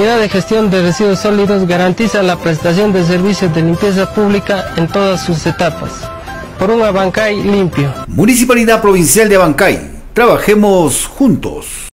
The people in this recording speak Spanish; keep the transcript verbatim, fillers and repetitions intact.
Unidad de Gestión de Residuos Sólidos garantiza la prestación de servicios de limpieza pública en todas sus etapas. Por un Abancay limpio. Municipalidad Provincial de Abancay. Trabajemos juntos.